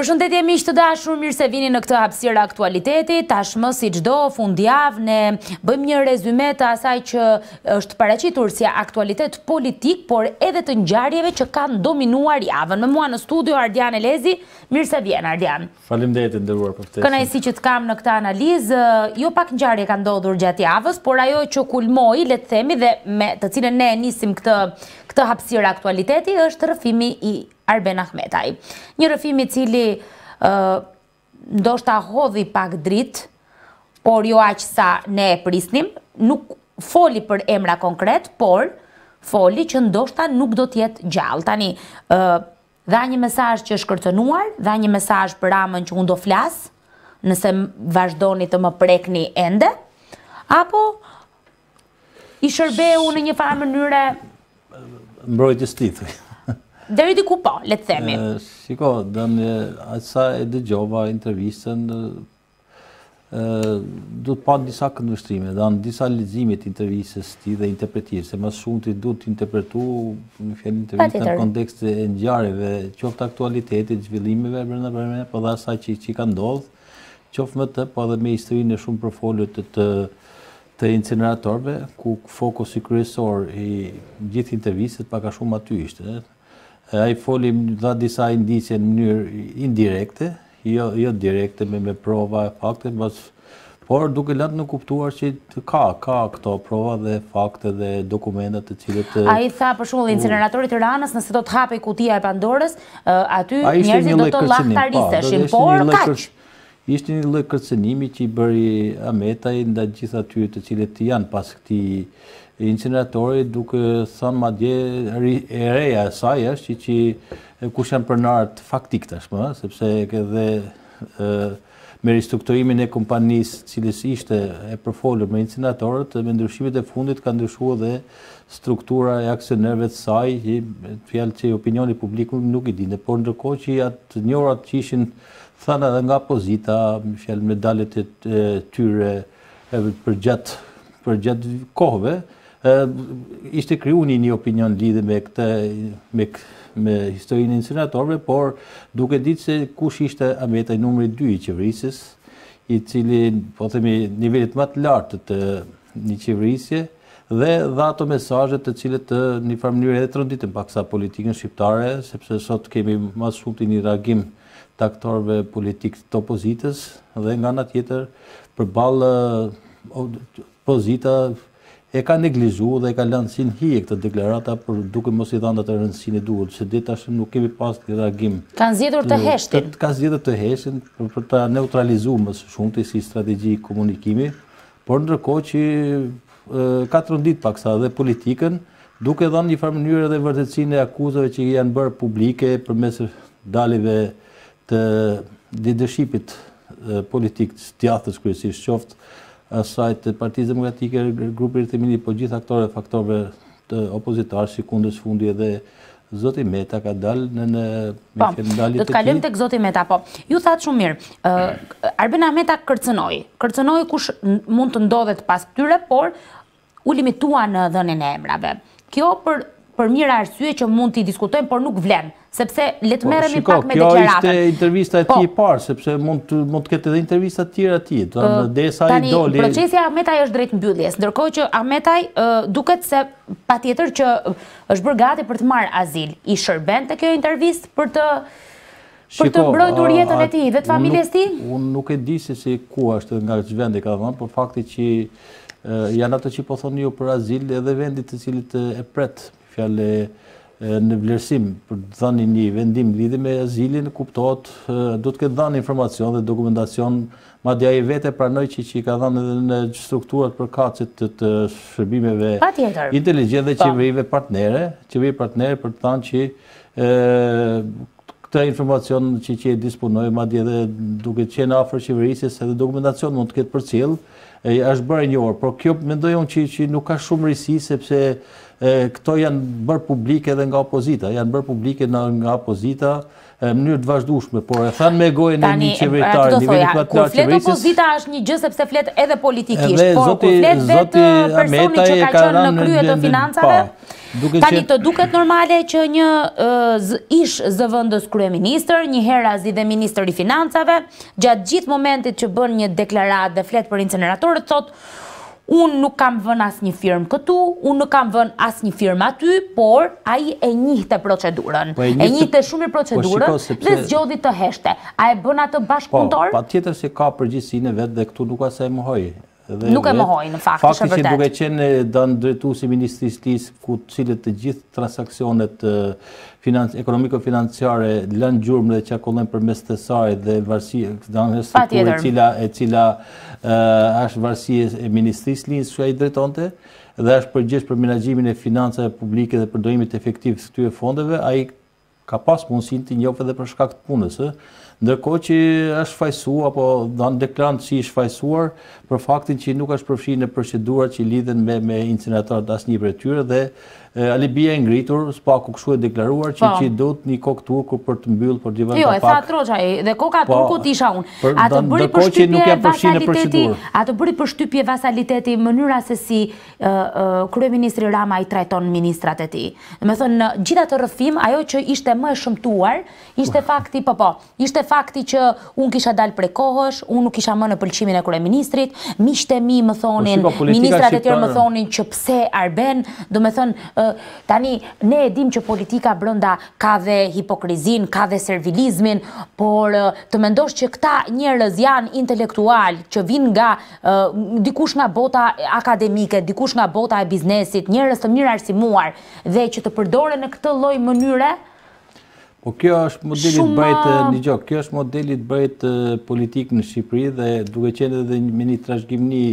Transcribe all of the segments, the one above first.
Përshëndetje miq të dashur, mirë se vini në këtë hapësirë aktualiteti. Tashmë si çdo fundjavë ne bëjmë një rezume të asaj që është paraqitur si aktualitet politik, por edhe të ngjarjeve që kanë dominuar javën. Me mua në studio Ardian Elezi. Mirë se vjen Ardian. Faleminderit nderuar për ftesën. Kënaqësi që të kam në këtë analizë. Jo pak ngjarje kanë ndodhur gjatë javës, por ajo që kulmoi, le të themi, dhe me të cilën ne nisim këtë hapësirë aktualiteti është rrëfimi i Arben Ahmetaj. Një rrëfim i cili ndoshta hodhi pak dritë, por jo aq sa ne e prisnim, nuk foli për emra konkret, por foli që ndoshta nuk do të jetë gjallë. Tani dha një mesazh që është kërcënuar, dha një mesazh për Ramën që unë do flas, nëse vazhdoni të më prekni ende, apo i shërbeu në një farë mënyre mbrojtjes tithuj. Deri diku po, le të themi. Shiko, sa e dëgjova intervistën, du të pa disa këndvështrime, dhe në disa lexime të intervistës ti dhe interpretirë, se mas shumë të du të interpretu në fjellë intervistën në kontekst e ngjarjeve, qoftë aktualitetit, zhvillimeve, brenda, po dhe asaj që ka ndodhë, qoftë më të, po dhe me historinë e shumë përfolët të incineratorve, ku fokusi kryesor i gjithë intervistët paka shumë aty ishte. Ai foli dha disa indicie në mënyrë indirekte, jo direkte me prova e fakte, por duke lënë në kuptuar që ka këto prova dhe fakte dhe dokumentat të cilët... Ai tha për shembull incineratori i Tiranës, nëse do të hapej kutia e Pandorës, aty njerëzit do të llahtariseshin, por kaq. Ishte një lloj kërcënimi që i bëri Ahmetaj ndaj gjithë atyre të cilët janë pas këtij incineratori, duke thënë madje e reja e saj është që kush janë pronarët faktik tashmë, sepse edhe me ristrukturimin e kompanisë cilës ishte e përfolur me incineratorët, me ndryshimet e fundit ka ndryshuar dhe struktura e aksionerëve të saj, fjalë që opinioni publik nuk i dinte, por ndërkohë që atë njohurat që ishin thënë edhe nga opozita, fjalë me daljet e tyre për gjatë kohëve, ishte krijuar një opinion lidhe me historinë e incineratorëve, por duke ditë se kush ishte Ahmetaj numri 2 i qeverisjes, i cili, po themi, nivelit më të lartë të një qeverisje, dhe dha ato mesazhe të cilët në një farë mënyrë edhe tronditën paksa politikën shqiptare, sepse sot kemi më shumë një reagim të aktorëve politikë të opozitës, dhe nga ana tjetër përballë opozita e ka neglizhuar dhe e ka lënë si në hije këtë deklarata për duke mos i dhënë atë rëndësinë e duhur, se deri tash nuk kemi pas reagim. Kanë zgjedhur të heshtin. Kanë zgjedhur të heshtin për ta neutralizuar më së shumti si strategji komunikimi, por ndërkohë që ka trondit paksa dhe politikën, duke dhënë një farë mënyrë edhe vërtetësinë e akuzave që janë bërë publike përmes daljeve të leadershipit politik të djathtës kryesisht, qoftë asaj të Partisë Demokratike, grupi Rithemini, po gjithë aktorëve faktorëve të opozitarë, si kundës fundi edhe Zoti Meta ka dalë në dalje të tij. Do të kalojmë tek Zoti Meta, po. Ju thatë shumë mirë. Arben Ahmeta kërcënoi kush mund të ndodhet pas tyre, por u limitua në dhënien e emrave. Kjo për mirë arsye që mund t'i diskutojmë, por nuk vlen, sepse le të merremi pak me deklaratën. Kjo ishte intervista e tij e parë, sepse mund të ketë edhe intervista të tjera të tij. Tani procesi Ahmetaj është drejt mbylljes, ndërkohë që Ahmetaj duket se patjetër që është bërë gati për të marrë azil. I shërben te kjo intervistë për të mbrojtur jetën e tij dhe të familjes tij? Unë nuk e di se ku është nga ç'vendi vendi ka dhënë, por fakti që janë ato që po thonë ju për azil edhe vendit të cilit e pret fjalë në vlerësim për të dhënë një vendim lidhje me azilin, kuptohet do të ketë dhënë informacion dhe dokumentacion, madje ai vetë pranoi që ka dhënë edhe në strukturat përkatëse të shërbimeve inteligjente dhe qeverive partnere për të thënë që këtë informacion që e disponoi, madje edhe duke qenë afër qeverisjes, edhe dokumentacion mund të ketë përcjell, është bërë një orë, por kjo mendoj unë që nuk ka shumë risi, sepse këto janë bërë publike edhe nga opozita, janë bërë publike nga opozita në mënyrë të vazhdueshme, por e thanë me gojën e një qeveritari, nivelit më të lartë qeverisë. Kur flet opozita është një gjë sepse flet edhe politikisht, por kur flet vetë personi që ka qenë në krye të financave, tani të duket normale që një ish zëvendës kryeministër, një herazi dhe ministër i financave, gjatë gjithë momentit që bën një deklaratë dhe flet për incineratorët, thotë unë nuk kam vënë asnjë firmë këtu, unë nuk kam vënë asnjë firmë aty, por ai e njihte procedurën. E njihte shumë procedurën dhe zgjodhi të heshte. A e bën atë bashkëpunëtor? Patjetër se ka përgjegjësinë vet dhe këtu nuk asaj mohoj. Nuk e mohoj në fakt, është vërtet. Fakti që duke qenë dënë drejtuesi i Ministrisë ku cilët të gjithë transaksionet ekonomiko-financiare lënë gjurmë dhe qarkullojnë përmes thesarit dhe varësie e cila është varësie e Ministrisë Linjës që ai drejtonte dhe është përgjegjës për menaxhimin e financave publike dhe përdorimit efektiv të këtyre fondeve, ai ka pas mundësinë të njohë edhe për shkak të punës, ndërkohë që është fajsuar apo dhanë deklarantë që është fajsuar për faktin që nuk është përfshirë në procedurat që lidhen me incineratorët asnjë prej tyre dhe alibia e ngritur, s'paku kështu e deklaruar që duhet një kokë turku për të mbyllë për të vënë Jo, e tha Troçaj, dhe koka turku isha unë. Atë bëri përshtypje vasaliteti mënyra se si kryeministri Rama i trajton ministrat e tij. Me thënë, gjithë atë rrëfim, ajo që ishte më e shëmtuar, ishte fakti, ishte fakti që unë kisha dalë prej kohësh, unë nuk kisha më në pëlqimin e kryeministrit, miqtë e mi më thonin, ministrat e tjerë më thonin që pse Arben, do me thënë, tani, ne e dim që politika brenda ka dhe hipokrizin, ka dhe servilizmin, por të mendosh që këta njerëz janë intelektual, që vinë nga dikush nga bota akademike, dikush nga bota e biznesit, njerëz të mirë arsimuar, dhe që të përdoren në këtë lloj mënyre. Po kjo është modeli të bëjt politik në Shqipëri dhe duke qenë edhe me një trashëgimni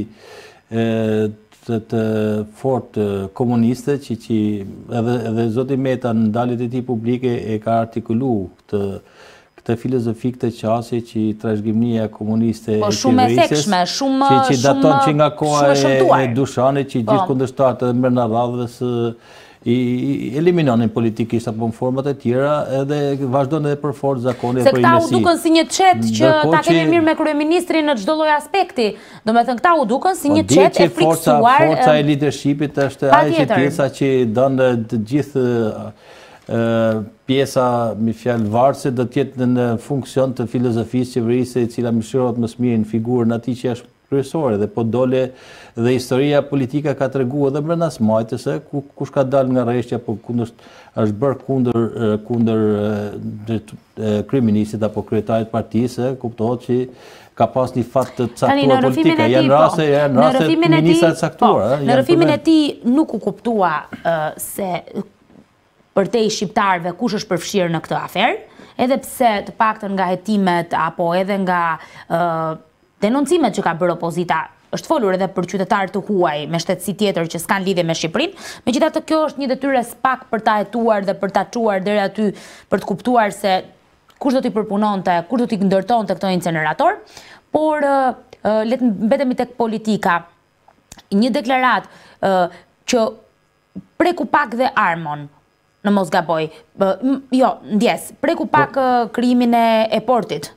të fort komuniste që edhe zoti Meta në daljet e tij publike e ka artikulu këtë filozofi këtë qasje që trashëgimnia komuniste e qeverisjes që daton që nga koha e Dushanit që gjithë kundërshtarët edhe brenda radhës i eliminonin politikisht apo në format e tjera edhe vazhdon edhe për fort zakoni e për imesi. Se këta u dukën si një qet që ta kemi mirë me kryeministrin në çdo lloj aspekti. Do me thënë këta u dukën si një qet e friksuar. Forca e leadershipit është ajo pjesa që donë të gjithë pjesa me fjalë varëse do të jetë në funksion të filozofisë qeverisë e cila mëshirohet më së miri në figurën atij që është kryesore dhe po dole dhe historia politika ka treguar edhe brenda smajtës kush ka dalë nga rreshtja apo është bërë kundër kryeministit apo kryetarit të partisë, kuptohet që ka pas një fat të caktuar politika, janë raste ministra të caktuar. Në rrëfimin e tij nuk u kuptua se për te i shqiptarëve kush është përfshirë në këtë aferë, edhe pse të paktën nga hetimet apo edhe nga denoncimet që ka bërë opozita, është folur edhe për qytetarë të huaj me shtetësi tjetër që s'kan lidhje me Shqipërinë. Megjithatë kjo është një detyrë pak për ta hetuar dhe për ta çuar deri aty për të kuptuar se kush do t'i përpunonte, kush do t'i ndërtonte këtë incinerator, por le të mbetemi tek politika. Një deklaratë që preku pak dhe Armon, në mos gaboj, jo, ndjes, preku pak krijimin e portit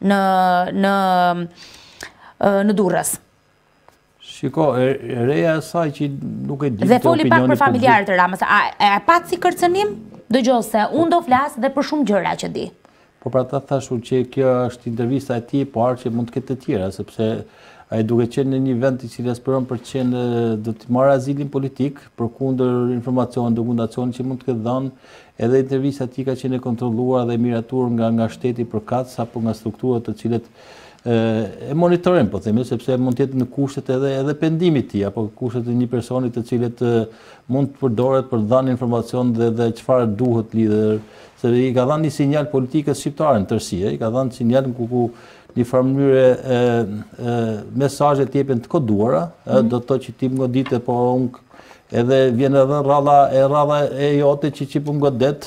në Durrës. Shiko, reja e saj që nuk e di dhe foli pak për familjarët të Ramës. A pat si kërcënim? Dëgjoj se unë do flas dhe për shumë gjëra që di. Po pra ta thashur që kjo është intervista e tij, por që mund të ketë të tjera, sepse ai duke qenë në një vend i cili aspiron për të qenë do të marrë azilin politik përkundër informacionit, dokumentacionit që mund të ketë dhënë, edhe intervista e tij ka qenë e kontrolluar dhe miratuar nga shteti përkatës apo nga strukturat të cilët e monitorojnë, po themi, sepse mund të jetë në kushtet edhe pendimit të tij apo kushtet e një personi të cilët mund të përdoret për të dhënë informacion dhe çfarë duhet lidhur, se i ka dhënë një sinjal politikës shqiptare në tërësi, i ka dhënë sinjal ku një farë mënyrë mesazhet jepen të koduara, do të thotë që ti më godite, po unë edhe vjen edhe rradha e jote që po më godet,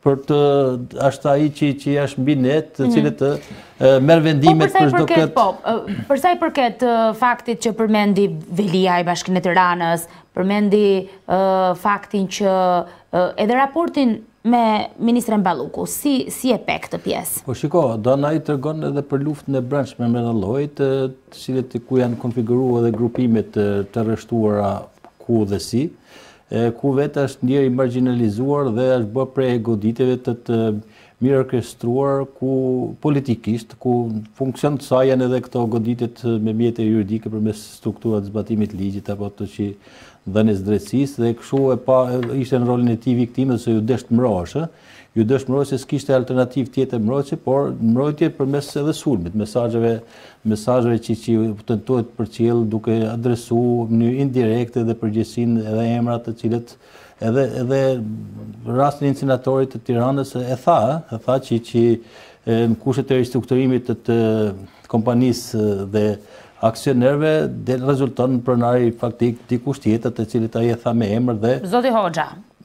për të ashtë ai që është mbi net, të cilët të merr vendimet për çdo këtë. Për sa i përket faktit që përmendi Velia i Bashkinë e Tiranës, përmendi faktin që edhe raportin me Ministren Balluku, si e pe këtë pjesë? Po shiko, Dana i tregon edhe për luftën e brendshme me llojet, të cilët ku janë konfiguruar edhe grupimet të rreshtuara ku dhe si, ku vetë është ndjerë i marginalizuar dhe është bërë prej goditjeve të mirë orkestruar ku politikisht, ku funksion të saj janë edhe këto goditjet me mjete juridike përmes strukturat zbatimit ligjit apo të që dhënies drejtësisë dhe kështu ishte në rolin e tij viktime se ju desh të mrohesh, ju desh të mrohesh se s'kishte alternativë tjetër mbrojtje, por mbrojtje përmes edhe sulmit, mesazheve që tentohet përcjell duke adresuar në mënyrë indirekte dhe përgjithësinë edhe emrat të cilët edhe rastin e incinatorit të Tiranës e tha që në kushtet e ristrukturimit të kompanisë dhe aksionerve dhe rezulton në pronari faktik dikush tjetër të cilët ai e tha me emër dhe Zoti Hoxha.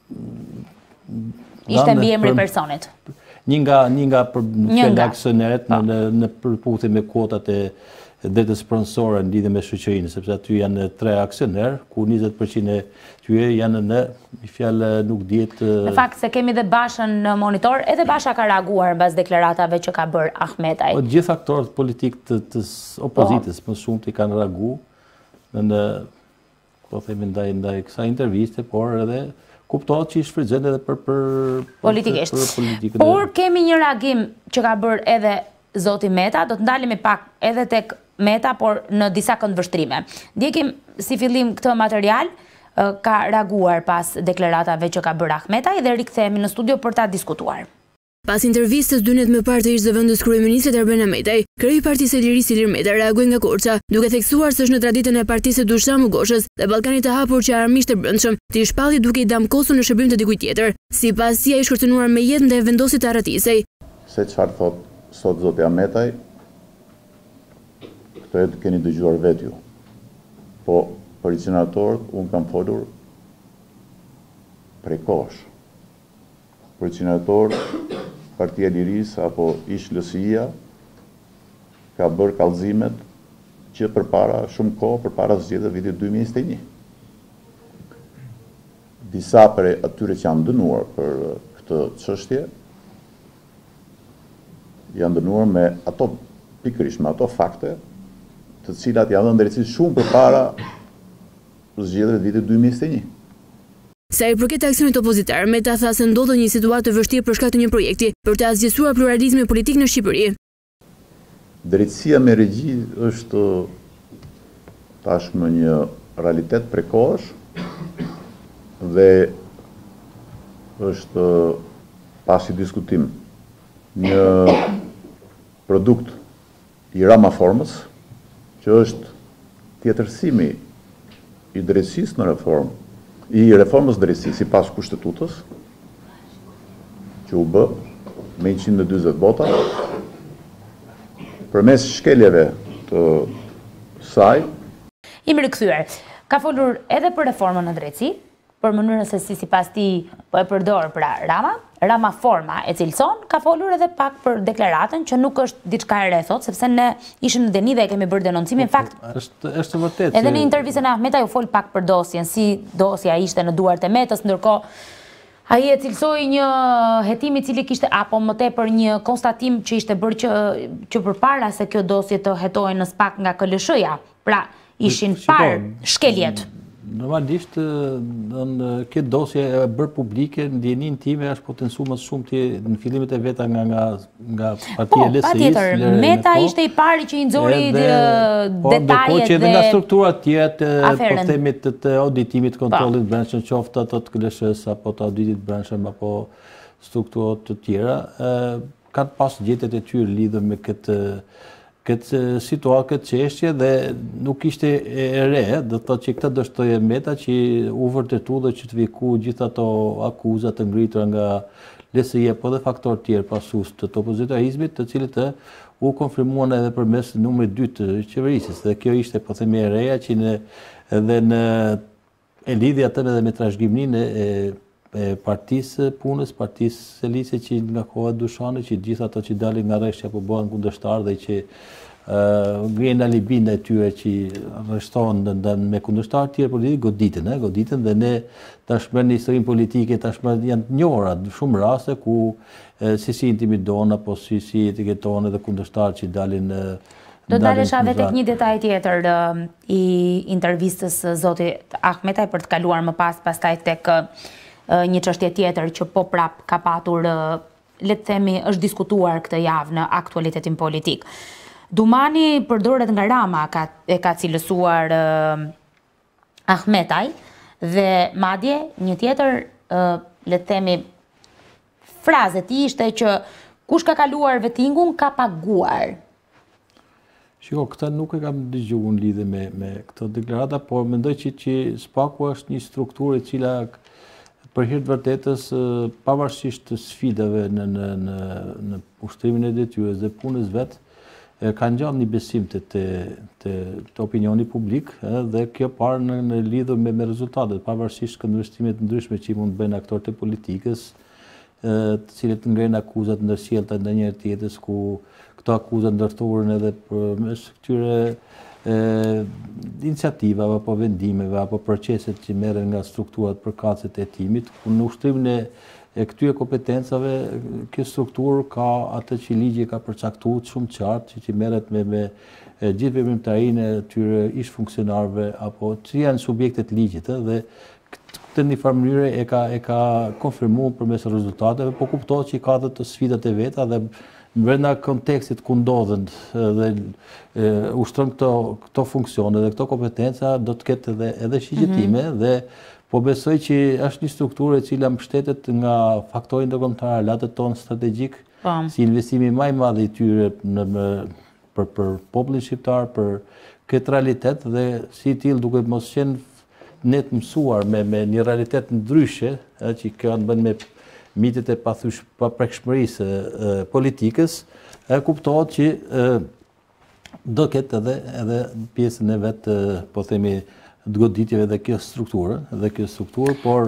Ishte mbi emri i personit. Një nga fjala aksionerët në përputhje me kuotat e detës sponsore në lidhje me shoqërinë, sepse aty janë 3 aksioner, ku 20% e tyre janë në fjalë nuk dihet. Në fakt se kemi dhe Bashën në monitor, edhe Basha ka reaguar mbas deklaratave që ka bërë Ahmetaj. Po gjithë aktorët politikë të opozitës më shumë të kanë reaguar në po themi ndaj kësaj interviste, por edhe kuptohet që i shfrytëzojnë edhe për politikisht. Por kemi një reagim që ka bërë edhe Zoti Meta, do të ndalemi pak edhe tek Meta, por në disa këndvështrime. Ndjekim si fillim këtë material, ka reaguar pas deklaratave që ka bërë Ahmetaj dhe rikthehemi në studio për ta diskutuar. Pas intervistës 2 net më parë të ish zëvendës kryeministrit Erben Ahmetaj, kreu i Partisë së Lirisë Ilir Meta reagoi nga Korça, duke theksuar se është në traditën e Partisë së Dushram Goshës dhe Ballkanit të hapur që armisht e brendshëm të i shpalli duke i damkosur në shërbim të dikujt tjetër, sipas si ai është kërcënuar me jetë ndaj vendosit të Arratisej. Se çfarë thot sot zoti Ahmetaj, këtë e keni dëgjuar vetë ju. Po për incineratorët unë kam folur prej kohësh. Për incineratorët Partia e Lirisë apo ish LSI-ja ka bërë kallëzimet që përpara shumë kohë përpara zgjedhjeve vitit 2021. Disa prej atyre që janë dënuar për këtë çështje janë dënuar me ato pikërisht me ato fakte të cilat janë dhënë drejtësisht shumë përpara zgjedhjeve vitit 2021. Sa i përket aksionit opozitar, Meta tha se ndodhet një situatë të vështirë për shkak të një projekti për të asgjësuar pluralizmin politik në Shqipëri. Drejtësia me regji është tashmë një realitet prej kohësh dhe është pasi diskutim një produkt i ramaformës që është tjetërsimi i drejtësisë në reformë i reformës drejtësisë sipas kushtetutës që u bë me 140 vota përmes shkeljeve të saj. Jemi rikthyer. Ka folur edhe për reformën në drejtësi, për mënyrën se si sipas tij po e përdor pra Rama forma e cilëson, ka folur edhe pak për deklaratën që nuk është diçka e re thot, sepse ne ishim në deni dhe e kemi bërë denoncim. Në fakt, është vërtet. Edhe në intervistën e Ahmetaj u fol pak për dosjen, si dosja ishte në duart e Metës, ndërkohë ai e cilësoi një hetim i cili kishte apo më tepër një konstatim që ishte bërë që përpara se kjo dosje të hetohej në SPAK nga KLSH-ja. Pra, ishin parë shkeljet. Normalisht, kjo dosje e bërë publike, në ndjenin time është potencuar më shumë në fillimet e veta nga partia LSI-s. Patjetër, Meta ishte i pari që i nxori detajet dhe ndërkohë që edhe nga strukturat tjera po themi të auditimit kontrollit brendshëm, qoftë ato të KLSH-s apo të auditit brendshëm apo strukturat të tjera, kanë pas gjetjet e tyre lidhur me këtë situatë, këtë çështje dhe nuk ishte e re, do të thotë që këtë dështoi Meta që u vërtetu dhe që të viku gjithë ato akuza të ngritura nga LSI po dhe faktorë tjerë pasues të opozitarizmit, të cilët u konfirmuan edhe përmes numrit 2 të qeverisjes. Dhe kjo ishte po themi e reja që edhe në e lidhje atë edhe me trashëgiminë e partisë punës, partisë socialiste që nga koha e Dušanit, që gjithë ato që dalin nga rreshtja po bëhen kundërshtar dhe që ngrihen alibin e tyre që arrestohen me kundërshtar tjerë politik, goditen dhe ne tashmë në historinë politike tashmë janë të njohura shumë raste ku si intimidon apo si etiketon edhe kundërshtar që dalin. Do dalesha edhe tek një detaj tjetër i intervistës zotit Ahmetaj për të kaluar më pastaj tek një çështje tjetër që po prap ka patur, le të themi, është diskutuar këtë javë në aktualitetin politik. Dumani përdoret nga Rama e ka cilësuar Ahmetaj dhe madje një tjetër, le të themi, frazë e tij ishte që kush ka kaluar vettingun ka paguar. Shiko, këta nuk e kam dëgjuar në lidhje me këtë deklarata, por mendoj që SPAK-u është një strukturë e cila për hir të vërtetës, pavarësisht të sfidave në ushtrimin e detyrës dhe punës vet, ka ngjall një besim të opinioni publik dhe kjo parë në lidhje me rezultatet, pavarësisht këndvështrimet ndryshme që mund të bëjnë aktorët e politikës, të cilët ngrenë akuzat ndërsjellta ndonjëherë tjetrës, ku këto akuzat ndërthuren edhe përmes këtyre iniciativave apo vendimeve apo proceset që merren nga strukturat përkatëse të hetimit, ku në ushtrimin e këtyre kompetencave kjo strukturë ka atë që ligji ka përcaktuar shumë qartë, që merret me gjithë veprimtarinë e tyre ish funksionarëve apo që janë subjektet ligjit dhe këtë një farë mënyre e ka konfirmuar përmes rezultateve, po kuptohet që ka të sfidat e veta dhe brenda kontekstit ku ndodhen dhe ushtron këto funksione dhe këto kompetenca do të ketë edhe shqyrtime dhe po besoj që është një strukturë e cila mbështetet nga faktori ndërkombëtar, aleatët tonë strategjik, si investimi më i madh i tyre për popullin shqiptar, për këtë realitet dhe si tillë duke mos qenë ne të mësuar me një realitet ndryshe, që kjo në bën me mitet e paprekshmërisë politikës, kuptohet që do ketë edhe pjesën e vetë, po themi, të goditjeve dhe kjo strukturë, por...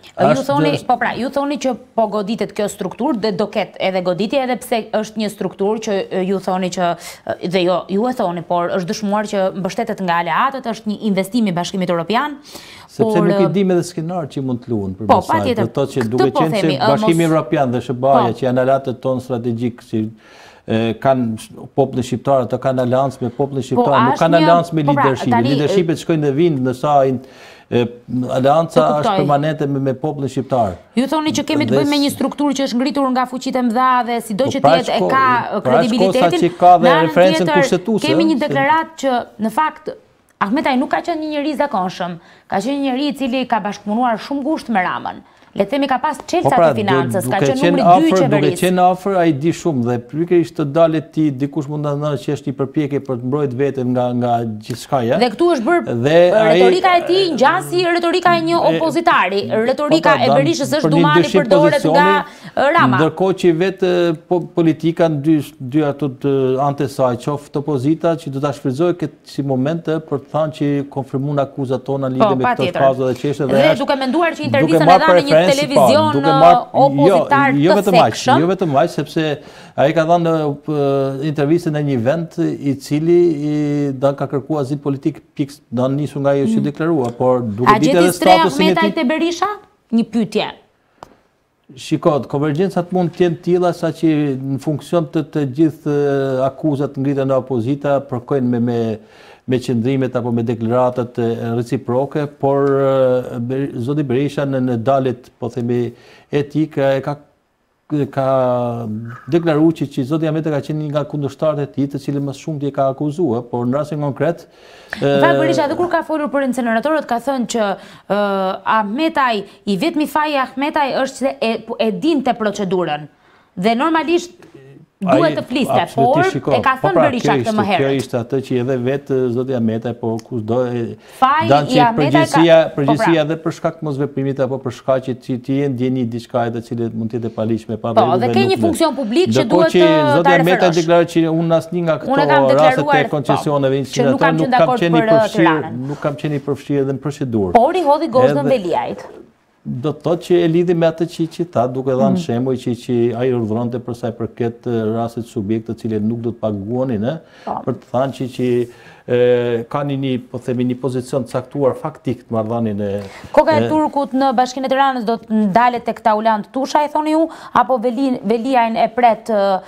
Ju thoni që po goditet kjo strukturë dhe do ketë edhe goditje edhe pse është një strukturë që ju thoni që, dhe ju e thoni, por është dëshmuar që mbështetet nga aleatët, është një investim i Bashkimit Evropian. Sepse nuk i dim edhe skenar që mund të luhen për mesaj. Dhe to që duke qenë që Bashkimi Evropian dhe SBA-ja që janë aleatët tonë strategjik, kanë popullin shqiptar, ato kanë aleancë me popullin shqiptar, nuk kanë aleancë me lidershipin. Lidershipet shkojnë dhe vinë nësa aleanca është permanente me popullin shqiptar. Ju thoni që kemi të bëjmë me një strukturë që është ngritur nga fuqitë e mëdha dhe sido që tjetë e ka kredibilitetin, në anën tjetër kemi një deklarat që në fakt Ahmetaj nuk ka qenë një njeri zakonshëm, ka qenë një njeri i cili ka bashkëpunuar shumë ngushtë me Ramën. Le të themi ka pas çelësat e financës, ka qenë numri 2 i qeverisë. Duke qenë afër, ai di shumë dhe pikërisht të dalet ti dikush mund ta ndonë që është një përpjekje për të mbrojtur veten nga gjithçkaja. Dhe këtu është bërë retorika e tij ngjan si retorika e një opozitari. Retorika e Berishës është Dumani përdoret nga Rama. Ndërkohë që vetë politika në dy ato anë të saj, qoftë opozita që do ta shfrytëzojë këtë si moment për të thënë që konfirmuan akuzat tona lidhje me këto kazë dhe çështje dhe duke menduar që intervistën e dhanë një televizion opozitar të thekshëm. Jo vetëm aq, sepse ai ka dhënë intervistën në një vend i cili ka kërkuar azil politik pikë, do nisur nga ajo që deklarua, por duke ditë edhe statusin e tij. Ahmetaj te Berisha? Një pyetje. Shikoj, konvergjencat mund të jenë tilla saqë në funksion të gjithë akuzat ngritura nga opozita përkojnë me qëndrimet apo me deklaratat reciproke, por zoti Berisha në dalet, po themi, etika ka deklaruar që zoti Ahmetaj ka qenë nga kundërshtarët e tij, të cilët më shumë ka akuzuar, por në rastin konkret Berisha edhe kur ka folur për inceneratorët ka thënë që Ahmetaj, i vetmi faji Ahmetaj është se e dinte procedurën. Dhe normalisht duhet të fliste, por e ka thënë Berisha këtë më herët. Kjo ishte atë që edhe vetë zoti Ahmetaj, po kushdo faji i Ahmetaj përgjegjësia edhe për shkak të mosveprimit apo për shkak që ti je ndjeni diçka të cilët mund të jetë e paligjshme pa vlerë. Po, dhe ke një funksion publik që duhet ta referosh. Zoti Ahmetaj deklaroi që unë asnjë nga këto rastet e koncesioneve incineratorë nuk kam qenë i përfshirë dhe në procedurë. Por i hodhi gozhën Veliajt. Do të thotë që e lidhi me atë që tha, duke dhënë shembuj që ai urdhëronte për sa i përket rastit subjekt të cilët nuk do të paguonin, për të thënë që kanë po themi një pozicion të caktuar faktik të marrëdhënien e Koka e Turkut në Bashkinë e Tiranës do të ndalet tek Taulant Tusha, e thoni ju, apo Veliajn e pret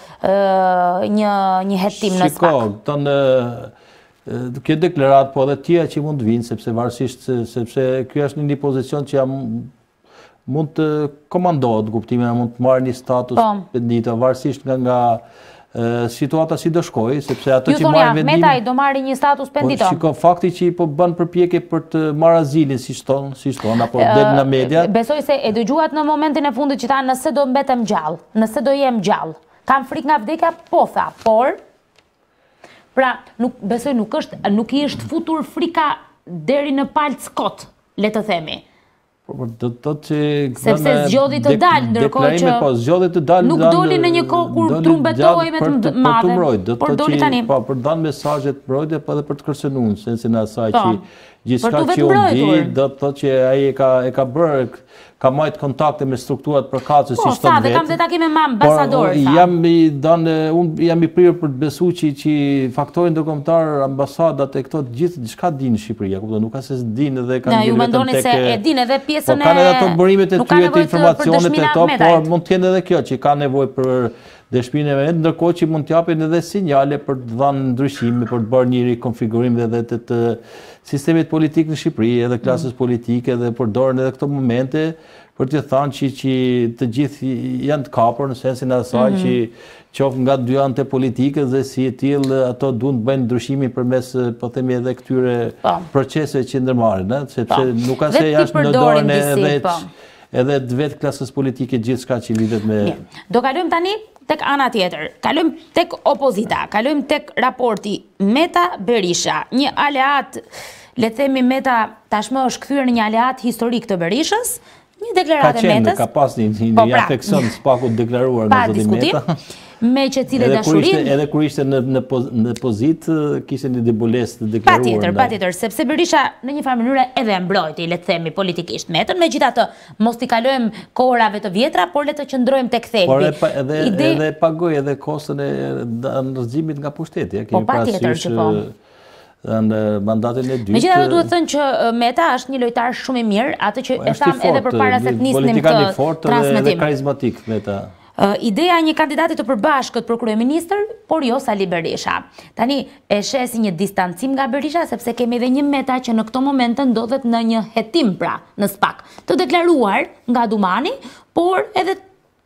një hetim në SPAK? Shiko, tonë kjo deklarat, po edhe tjera që mund të vinë, sepse varësisht, sepse kjo është një pozicion që mund të komandohet, kuptimin, mund të marrë një status pendita, varësisht nga situata si do shkoj, sepse ato që marrë vendim... Ju thoni Ahmetaj do marrë një status pendito? Shiko, fakti që po bën përpjekje për të marrë azilin, si shton, apo del nga media... Besoj se e dëgjuat në momentin e fundit që ta nëse do mbetem gjallë, nëse do jem gjallë, kam frik nga vdekja, po tha, por... Pra, besoj nuk i është futur frika deri në palë skot, le të themi. Sepse zgjodhi të dalë, ndërkohë që nuk doli në një kohë kur trumbetoj me të madhe, por doli tani. Për danë mesazhet mbrojtje, po edhe për të kërcënuar, sensin e asaj që gjithçka që u di, do të thotë që ai e ka bërë, ka marrë kontakte me strukturat përkatëse si shton vetë. Po, sa, dhe kam dhe takime me ambasador, unë jam i prirë për të besu që faktorin ndërkombëtar, ambasadat e këto gjithë diçka dinë në Shqipëri, nuk ka se dinë edhe kanë ju mendoni se e dinë edhe pjesën e... Kanë edhe ato bërimet e tyre të informacionet e to, por mund të jenë edhe kjo që ka nevojë për dëshminë e vetë, ndërkohë që mund të japin edhe sinjale për të dhënë ndryshime, për të bërë një rikonfigurim edhe të sistemit politik në Shqipëri, edhe klasës politike, edhe përdorën edhe këto momente për të thënë që të gjithë janë të kapur në sensin e asaj që qoftë nga dy anët e politikës dhe si e tillë ato duan të bëjnë ndryshime përmes, po themi, edhe këtyre proceseve që ndërmarrin, sepse nuk ka se jashtë në dorën edhe të vetë klasës politike gjithçka që lidhet me... Do kalojmë tani tek ana tjetër, kalojmë tek opozita, kalojmë tek raporti Meta-Berisha, një aleat, le të themi Meta tashmë është kthyer në një aleat historik të Berishës, një deklaratë e Metës. Ka pas një afeksion SPAK-u deklaruar nga zoti Meta. Me që cilë dashurin... Edhe kur ishte në pozitë, kishte një debules të deklaruar. Patjetër, sepse Berisha në një farë mënyrë edhe mbrojti, le të themi, politikisht Metën, megjithatë mos t'i kalojmë kohërave të vjetra, por le të qëndrojmë tek thelbi. Por edhe pagoj edhe kostën e ndërgimit nga pushteti. Po patjetër që po. Në mandatin e dytë... Megjithatë duhet thënë që Meta është një lojtar shumë i mirë, atë që e tham edhe përpara se të nisnim këtë transmetim. Politikani fort dhe karizmatik Meta. Ideja një kandidatit të përbashkët për kryeministër, por jo Sali Berisha. Tani e shesi një distancim nga Berisha, sepse kemi edhe një Meta që në këto momente ndodhet në një hetim pra në SPAK, të deklaruar nga Dumani, por edhe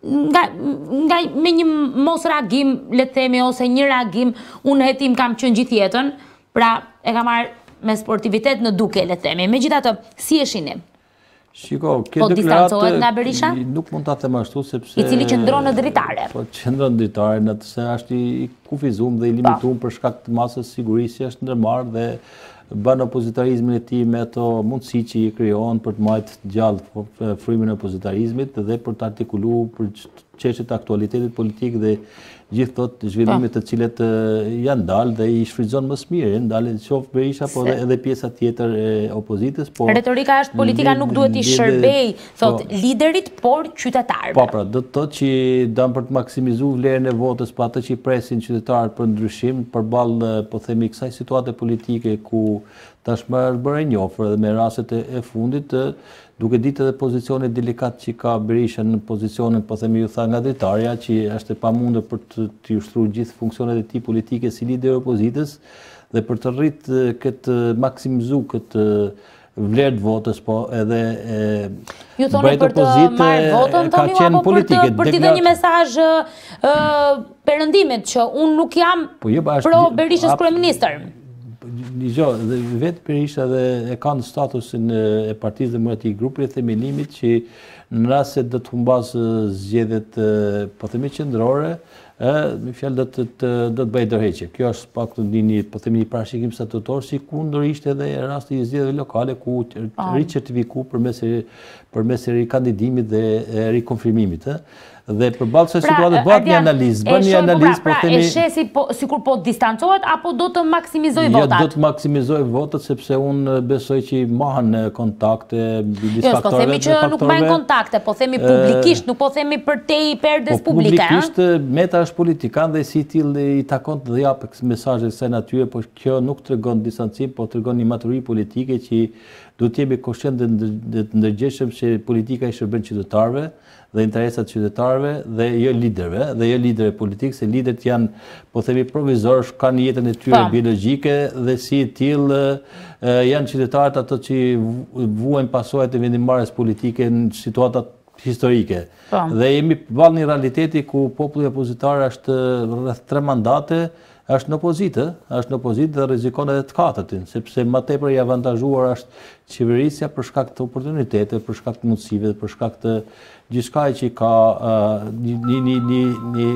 me një mos reagim, le të themi, ose një reagim, unë hetim kam qenë gjithë jetën, pra e kam marrë me sportivitet në duke, le të themi. Megjithatë, si e shihni? Shiko, po distancohet nga Berisha? Nuk mund ta them ashtu sepse... I cili qëndron në dritare. Po qëndron në dritare, në të se është i kufizuar dhe i limituar për shkak të masës sigurisë, është ndërmarrë dhe bën opozitarizmin e tij me ato mundësi që i krijon për të marrë gjallë frymin e opozitarizmit dhe për të artikuluar për çështjet e aktualitetit politik dhe gjithë tot zhvillimet të cilët janë dalë dhe i shfrytëzon më së miri, ndalën qoftë Berisha po edhe pjesa tjetër e opozitës, po retorika është politika nuk duhet i shërbej, thot liderit, por qytetarëve. Po pra, do të thotë që dëm për të maksimizuar vlerën e votës pa atë që i presin qytetarët për ndryshim, përballë po themi kësaj situate politike ku tashmë është bërë e njohur edhe me rastet e fundit, duke ditë edhe pozicionit delikat që ka Berisha në pozicionin, po themi ju tha nga dritarja, që është e pamundur për të ushtruar gjithë funksionet e tij politike si lider i opozitës dhe për të rritë këtë maksimizuar këtë vlerë të votës, po edhe ju thoni për të marrë votën tani apo për t'i dhënë një mesazh perëndimit që unë nuk jam pro Berishës kryeministër. Vetë Berisha e ka në statusin e Partisë Demokratike, grupi i themelimit që në rast se do të humbas zgjedhjet po themi qendrore, me fjalë do të bëjë ndërheqje. Kjo është pak një po themi një parashikim statutor, si kundër ishte edhe rasti i zgjedhjeve lokale ku ricertifikuar përmes rikandidimit dhe rikonfirmimit. Dhe përballë kësaj situate bëhet një analizë, bën një analizë, po themi. E shesi sikur po distancohet apo do të maksimizoj votat? Jo, do të maksimizoj votat sepse unë besoj që mahen kontakte midis faktorëve. Jo, po themi që nuk mbajnë kontakte, po themi publikisht, nuk po themi për te i perdes publike. Publikisht Meta është politikan dhe si tillë i takon të japë mesazhe kësaj natyre, por kjo nuk tregon distancim, po tregon një maturi politike që duhet të jemi koshient dhe të ndërgjegjshëm se politika i shërben qytetarëve dhe interesat qytetarëve dhe jo liderëve politikë, se liderët janë, po themi, provizorë, kanë jetën e tyre biologjike dhe si tillë janë qytetarët ato që vuajnë pasojat e vendimmarrjes politike në situatat historike. Dhe jemi përballë një realiteti ku populli opozitar është rreth 3 mandate, është në opozitë dhe rrezikon edhe të katërtin, sepse më tepër i avantazhuar është qeverisja për shkak të oportuniteteve, për shkak të mundësive, për shkak të gjithçka që ka një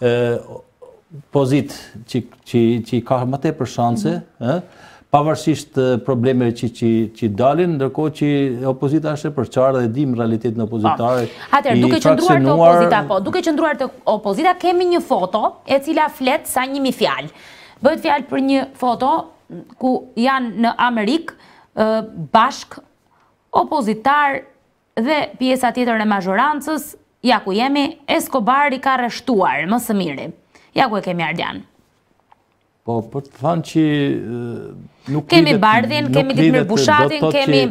pozitë që ka më tepër shanse, pavarësisht problemeve që dalin, ndërkohë që opozita është e përqarë dhe dim realitetin opozitare. Atëherë, duke qëndruar të opozita, kemi një foto e cila flet sa 1000 fjalë. Bëhet fjalë për një foto ku janë në Amerikë bashk opozitar dhe pjesa tjetër e mazhorancës, ja ku jemi, Escobar i ka rreshtuar, më së miri. Ja ku e kemi Ardian. Po, për të thënë që nuk kemi Bardhin, kemi Ditmir Bushatin, kemi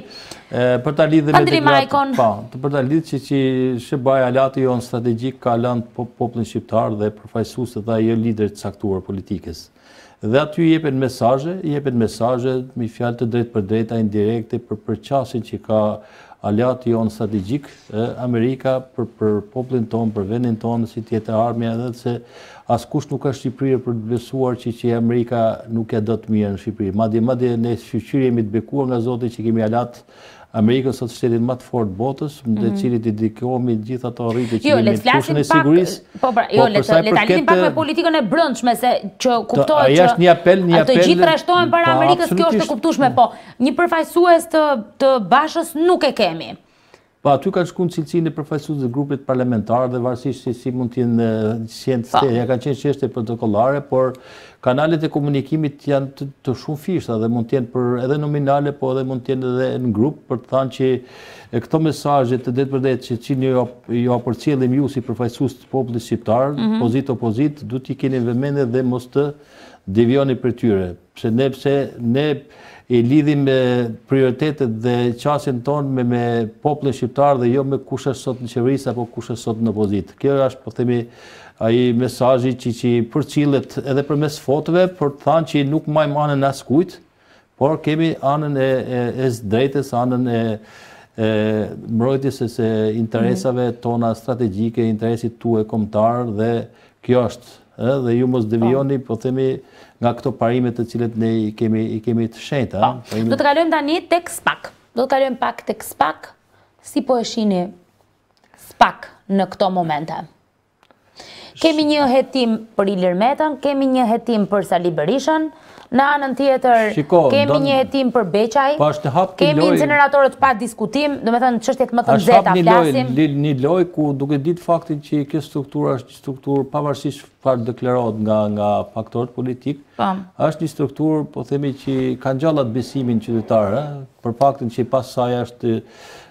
Andri Majkon. Për ta lidhë që SBA aleati jonë strategjik ka lënë popullin shqiptar dhe përfaqësuesit dhe jo liderët të caktuar politikës. Dhe aty jepen mesazhe me fjalë të drejtë për drejta indirekte për përqasjen që ka aleati jonë strategjik, Amerika për popullin tonë, për vendin tonë, si tjetë armja, edhe se askush nuk është Shqipëri për të besuar që Amerika nuk e do të mirë në Shqipëri. Madje ne shqyqyri jemi të bekuar nga Zoti që kemi alat Amerikën sot shtetin më të fortë botës, në cilit i dedikohemi gjithë ato rrite që jemi në kushtin e sigurisë. Le ta lidhim pak me politikën e brendshme, se që kuptohet që është një apel, të gjithë rreshtohen para Amerikës, kjo është e kuptueshme, po një përfaqësues të Bashës nuk e kemi. Po aty ka shkuar cilësinë e përfaqësuesit të grupit parlamentar dhe varësisht se si mund të jenë ja kanë qenë çështje protokollare, por kanalet e komunikimit janë të shumë fishta dhe mund të jenë edhe nominale, po edhe mund të jenë edhe në grup për të thënë që këto mesazhe të drejtë për drejtë që ju përcjellim ju si përfaqësues të popullit shqiptar, opozit, duhet t'i keni vëmendje dhe mos të devijoni për tyre. Pse ne i lidhim me prioritetet dhe qasjen tonë me popullin shqiptar dhe jo me kush është sot në qeverisë apo kush është sot në opozitë. Kjo është, po themi, ai mesazhi që përcillet edhe përmes fotove për të thënë që nuk majmë anën as kujt, por kemi anën e drejtës, anën e mbrojtjes së interesave tona strategjike, interesit tuaj kombëtar dhe kjo është. Dhe ju mos devijoni, po themi, nga këto parimet të cilet ne i kemi të shenjta. Do të kalojmë tani tek SPAK. Tek SPAK, si po e shihni SPAK në këto momente? Kemi një hetim për Ilir Metën, kemi një hetim për Sali Berishën, në anën tjetër kemi një hetim për Beqaj, kemi incineratorët pa diskutim, do me thënë çështjet më të nxehta flasim. Një lojë ku duke ditë faktin që kjo strukturë është strukturë pavarësisht çfarë deklarohet nga faktorët politik, është një strukturë, po themi, që ka ngjallat besimin qytetar, për faktin që pas saj është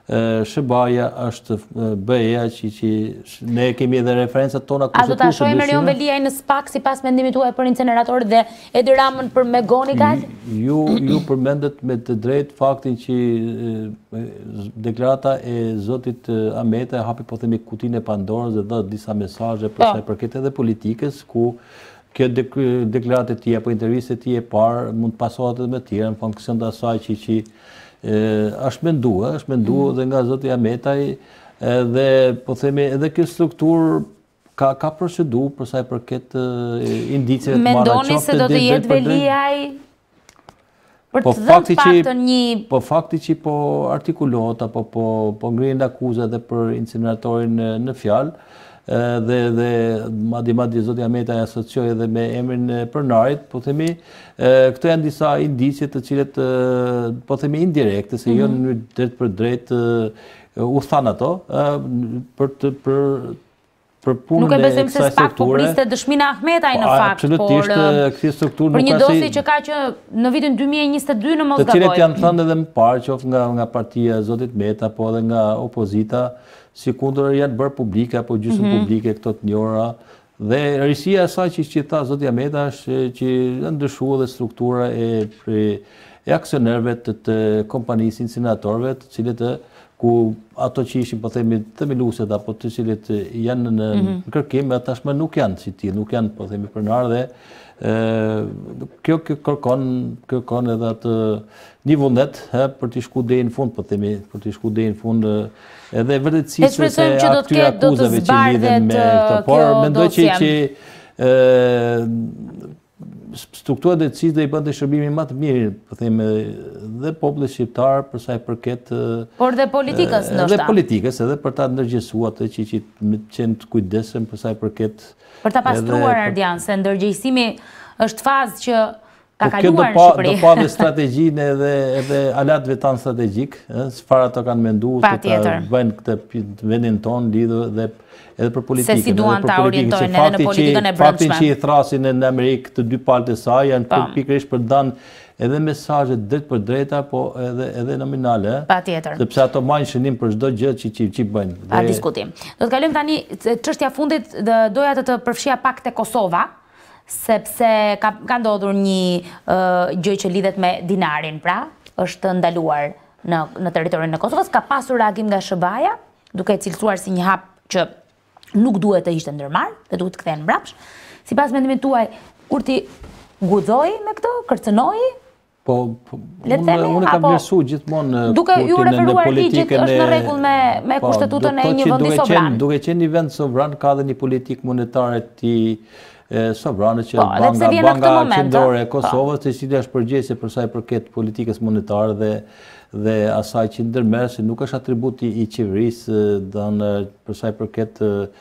SBA-ja, është BE-ja, që ne kemi edhe referencat tona A kushtetuese. do ta shohim Erion Veliaj në SPAK sipas mendimit tuaj për incineratorët dhe Edi Ramën për Megonikat? Ju përmendet me të drejtë faktin që deklarata e zotit Ameta hapi, po themi, kutinë e Pandorës dhe dha disa mesazhe për sa i përket edhe politikës, ku kjo deklaratë e tij apo intervistë e tij e parë mund të pasohet edhe me tjera në funksion të asaj që është menduar dhe nga zoti Ametaj dhe po themi edhe kjo strukturë ka procedurë për sa i përket indiceve të marra qoftë. Mendoni se do të jetë Veliaj për të dhënë paktën një... Po fakti që po artikulohet apo po ngrihen akuza edhe për incineratorin në fjalë, dhe madje zoti Ametaj asocioi edhe me emrin e pronarit, po themi, këto janë disa indicie të cilet, po themi, indirekte, se jo në drejt për drejt u than ato, për Nuk e besojmë se SPAK po priste Dëshmin Ahmetaj në fakt, absolutisht, këti strukturë për një dosi që ka që në vitin 2022 në mos gaboj. Të cilët janë thënë edhe më parë, qoftë nga partia Zotit Meta, po edhe nga opozita, si kundër janë bërë publike apo gjysmë publike këto të njëra. Dhe rësia e saj që tha Zoti Ahmeta është që ndryshua dhe struktura e aksionerëve të kompanisë incineratorëve, të cilët ku ato që ishin, po themi, të miluset, apo të cilët janë në kërkim, tashmë nuk janë si ti, nuk janë, po themi, pronarë dhe kjo kërkon edhe atë një vullnet për të shku deri në fund, po themi, për të shku deri në fund edhe vërtetësisë se atyre akuzave që lidhen me këto, por mendoj që struktura e drejtësisë do i bënte shërbimin më të mirë, po them, dhe popullit shqiptar për sa i përket por dhe politikës ndoshta. Dhe politikës, edhe për ta ndërgjegjësuar atë që qenë të kujdesshëm për sa i përket për ta pastruar Ardian, se ndërgjegjësimi është fazë që ka kaluar në Shqipëri. Do pa dhe strategjinë edhe alatëve tanë strategjik, çfarë ato kanë menduar se ta bëjnë këtë vendin tonë lidhur dhe edhe për politikën. Se si duan ta orientojnë edhe në politikën e brendshme. Faktin që i thrasin në Amerikë të dy palët e saj janë pikërisht për danë edhe mesazhe drejt për drejta, po edhe nominale. Patjetër. Sepse ato marrin shënim për çdo gjë që bëjnë. Pa diskutim. Do të kalojmë tani çështja fundit, doja të përfshija pak te Kosova, sepse ka ndodhur një gjë që lidhet me dinarin, pra, është ndaluar në territorin e Kosovës, ka pasur reagim nga SBA-ja, duke cilësuar si një hap që nuk duhet të ishte ndërmarrë dhe duhet të kthehen mbrapsht. Sipas mendimit tuaj, Kurti guxoi me këtë, kërcënoi? Po, unë kam vlerësuar gjithmonë duke ju referuar ligjit është në rregull me kushtetutën e një vendi sovran. Duke qenë një vend sovran, ka dhe një politikë monetare sovrane që Banka Qendrore e Kosovës, e cila është përgjegjëse për sa i përket politikës monetare dhe asaj që ndërmerr, se nuk është atributi i qeverisë për sa i përket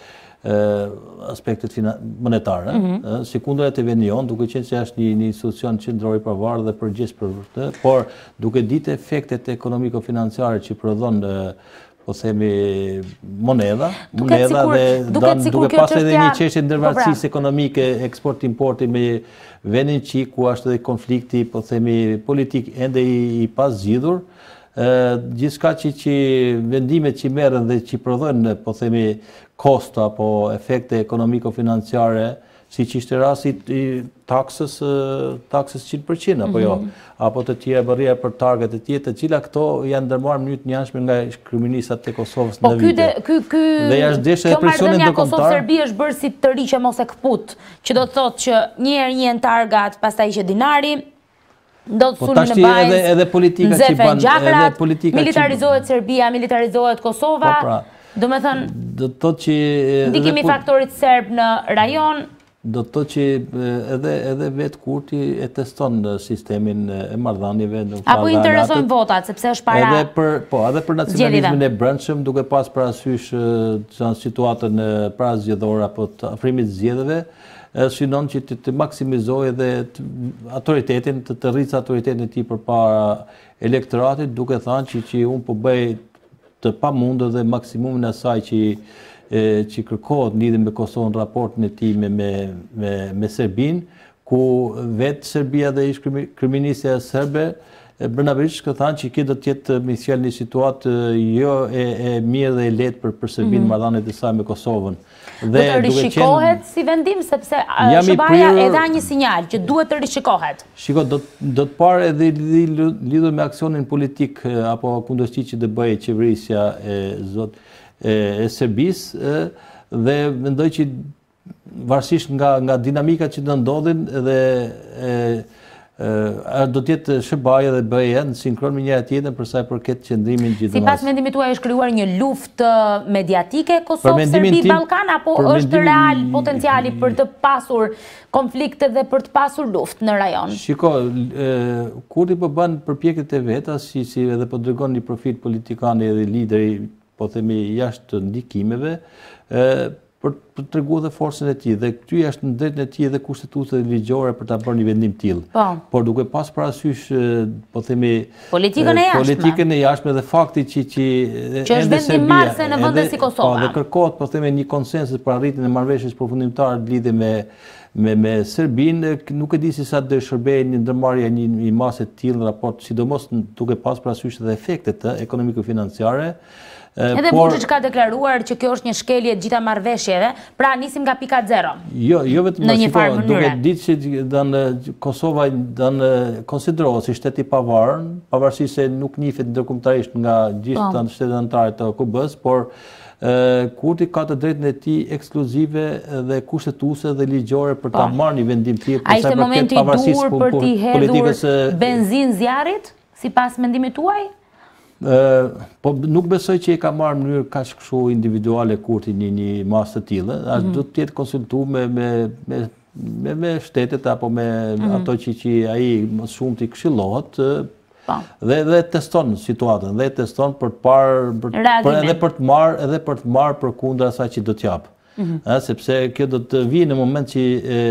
aspektet monetare, si kundër të vendi jonë, duke qenë se është një institucion qendror i pavarur dhe përgjegjës për këtë, por duke ditë efektet ekonomiko-financiare që prodhon po themi moneda dhe duke pasur edhe një çështje ndërmarrësisë ekonomike, eksport-importi me vendin ku është edhe konflikti, po themi, politik ende i pazgjidhur, gjithçka që vendimet që merren dhe që prodhojnë, po themi, kosto apo efekte ekonomiko-financiare, si që ishte rasti i taksës 100%, apo jo, apo të tjera bërria për target të tjetë, të cila këto janë ndërmarrë në mënyrë të njëanshme nga kryeministat e Kosovës në vite. Kjo marrëdhënia Kosovë-Serbi është bërë si të riqe mos e këput, që do të thotë që njëherë njën targat, pastaj që dinari, do të sulmi në bajs, nxefen gjakrat, militarizohet Serbia, militarizohet Kosova, do me thënë, ndikimi faktorit serb në rajon. Do të thotë që edhe vetë Kurti e teston sistemin e marrëdhënieve. Apo interesojnë votat, sepse është para edhe për nacionalizmin e brendshëm, duke pas parasysh situatën para zgjedhore apo të afrimit zgjedhjeve, synon që të maksimizojë edhe autoritetin, të rrisë autoritetin e tij përpara elektoratit, duke thënë që unë po bëj të pamundur dhe maksimumin e asaj që kërkohet lidhur me Kosovën, raportin e tij me Serbinë, ku vetë Serbia dhe ish kryeministja serbe Brnabić ka thënë që kjo do të jetë me sjell një situatë jo e mirë dhe e lehtë për Serbinë marrëdhëniet e saj me Kosovën. Do të rishikohet si vendim, sepse SBA-ja e dha një sinjal që duhet të rishikohet. Shiko, do të parë edhe lidhur me aksionin politik apo kundërshti që do bëjë qeverisja e Serbisë, dhe mendoj që varësisht nga dinamika që do ndodhin dhe do të jetë SBA-ja dhe BE-ja në sinkron me njëra tjetrën për sa i përket qëndrimin gjithnjësor. Sipas mendimit tuaj është krijuar një luftë mediatike Kosovë-Serbi-Ballkan, apo është real potenciali për të pasur konflikte dhe për të pasur luftë në rajon? Shiko, Kurti po bën përpjekjet e veta, si edhe po dërgon një profil politikan edhe lideri, po themi, jashtë ndikimeve, për të treguar dhe forcën e tij dhe këty është në drejtën e tij dhe kushtetuese ligjore për ta bërë një vendim tillë. Por duke pas parasysh, po themi, politikën e jashtme dhe fakti që është vendim marrëse në vende si Kosova. Dhe kërkohet, po themi, një konsensus për arritjen e marrëveshjes përfundimtare lidhje me Serbinë, nuk e di si sa do shërbejë një ndërmarrje një mase të tillë raport, sidomos duke pas parasysh edhe efektet ekonomiko-financiare. Edhe Vučić ka deklaruar që kjo është një shkelje e gjitha marrëveshjeve, pra nisim nga pika 0. Jo vetëm duke ditë që Kosova konsiderohet si shtet i pavarur, pavarësisht se nuk njihet ndërkombëtarisht nga gjithë të shtetet anëtare të OKB-s, por Kurti ka të drejtën e tij ekskluzive dhe kushtetuese dhe ligjore për ta marrë një vendim tjetër për sa i përket pavarësisë për t'i hedhur benzinë zjarrit, sipas mendimit tuaj? Po nuk besoj që i ka marrë në mënyrë kaq kështu individuale Kurti një masë të tillë, do të jetë konsultuar me shtetet apo me ato që ai më shumë t'i këshillohet dhe teston situatën, dhe teston për të parë edhe për të marrë përkundër asaj që do t'jap. Sepse kjo do të vijë në moment që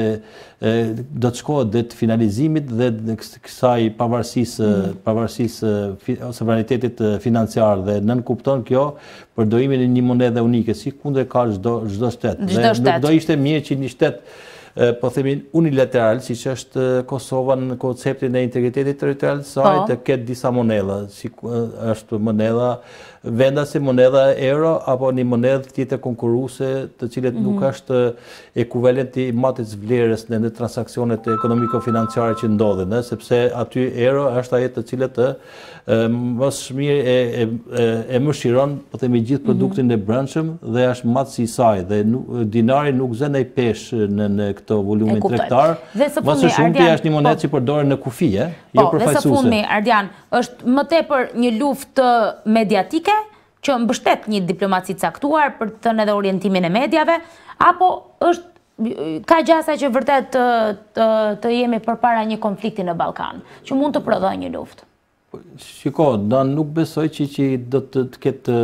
do të shkohet dhe të finalizimit dhe kësaj pavarësisë sovranitetit financiar dhe nënkupton kjo përdorimin e një monedhe unike, si kundër ka çdo shtet. Dhe nuk do ishte mirë që një shtet, po themi, unilateral, siç është Kosova në konceptin e integritetit territorial të saj, të ketë disa monedha, si është monedha vendase, monedha euro apo një monedhë tjetër konkurruese, të cilet nuk është ekuivalent i matës vlerës në transaksionet ekonomiko-financiare që ndodhin, sepse aty euro është ajo të cilët më miri e mëshiron, po themi, gjithë produktin e brendshëm dhe është matësi i saj dhe dinari nuk zën ai peshë në këto volume tregtar. Më së shumti është një monedhë që përdoren në kufi, jo përfaqësuese. Dhe së fundmi, Ardian, është më tepër një luftë mediatike që mbështet një diplomaci caktuar për të thënë edhe orientimin e mediave, apo ka gjasa që vërtet të jemi përpara një konflikti në Ballkan, që mund të prodhojë një luftë? Shiko, nuk besoj që do të ketë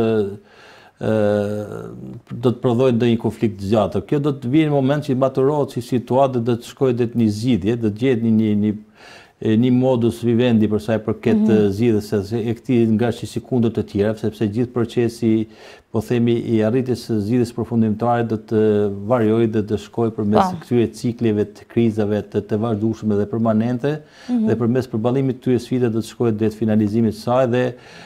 do të prodhojë ndonjë konflikt të gjatë. Kjo do të vijë në moment që maturohet si situatë dhe do të shkojë deri në zgjidhje, do të gjetë një modus vivendi për sa i përket zgjidhjes e këtij ngarshi si kundër të tjera, sepse gjithë procesi, po themi, i arritjes së zgjidhjes përfundimtare do të variojë dhe të shkojë përmes këtyre cikleve të krizave të vazhdueshme dhe permanente, dhe përmes përballimit të këtyre sfidave do të shkojë deri te finalizimi i saj dhe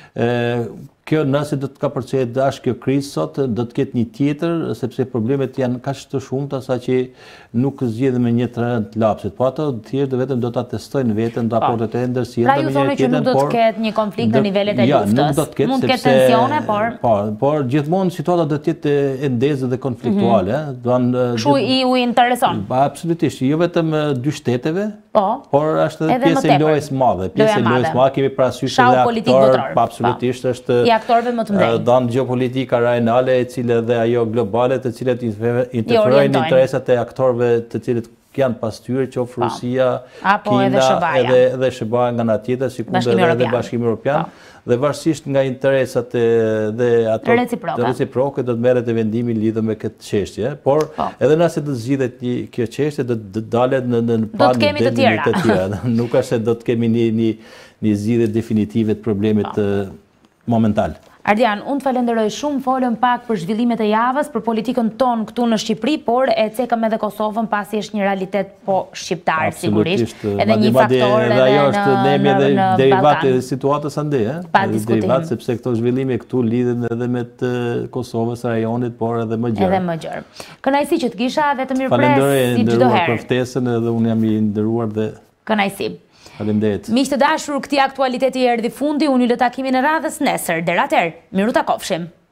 kjo nëse do të ka përcjellë dash kjo krizë sot, do të ketë një tjetër, sepse problemet janë kaq të shumta saqë nuk zgjidhen me një trend të lapsit. Po ato thjesht vetëm do ta testojnë veten raportet e ndërsjellta me një tjetër. Pra ju thonë që nuk do të ketë një konflikt në nivelet e luftës. Mund të ketë tensione, por gjithmonë situata do të jetë e ndezë dhe konfliktuale, Kështu ju intereson. Absolutisht, jo vetëm dy shteteve, por është edhe pjesë e lojës madhe. Pjesë e lojës madhe kemi parasysh edhe aktor, absolutisht është aktorëve më të mëdhenj. Dan geopolitika rajonale, e cila dhe ajo globale, të cilat interferojnë në interesat e aktorëve të cilët janë pas tyre, qoftë Rusia, Kina edhe SBA nga ana tjetër, sikundër edhe Bashkimi Evropian, dhe varësisht nga interesat dhe ato reciproke do të merret vendimi lidhur me këtë çështje, por edhe nëse do të zgjidhet kjo çështje do të dalet në palë të tjera. Nuk është se do të kemi një zgjidhje definitive të problemit momental. Ardian, unë të falenderoj shumë, folëm pak për zhvillimet e javës, për politikën tonë këtu në Shqipëri, por e cekëm edhe Kosovën pasi është një realitet shqiptar, sigurisht. Edhe një faktor edhe në Balkan. Derivat e situatës ande, derivat sepse këto zhvillime këtu lidhen edhe me të Kosovës, rajonit, por edhe më gjërë. Edhe më gjërë. Kënaqësi që të kisha dhe të mirëpres si çdo herë. Për ftesën edhe unë jam i nderuar dhe kënaqësi. Miq të dashur, këtij aktualiteti erdhi fundi, unë ju lë takimin e radhës nesër. Deri atëherë, miru takofshim.